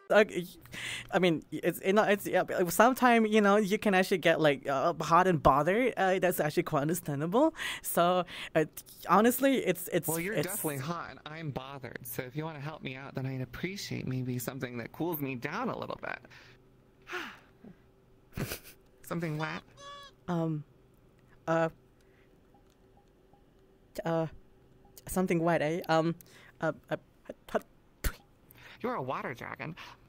Like, I mean, it's you know, it's yeah. Sometimes you know you can actually get like hot and bothered. That's actually quite understandable. So uh, honestly, Well, you're it's definitely hot, and I'm bothered. So if you want to help me out, then I'd appreciate maybe something that cools me down a little bit. Something wet. um uh uh something wet, eh? Uh, uh, You're a water dragon.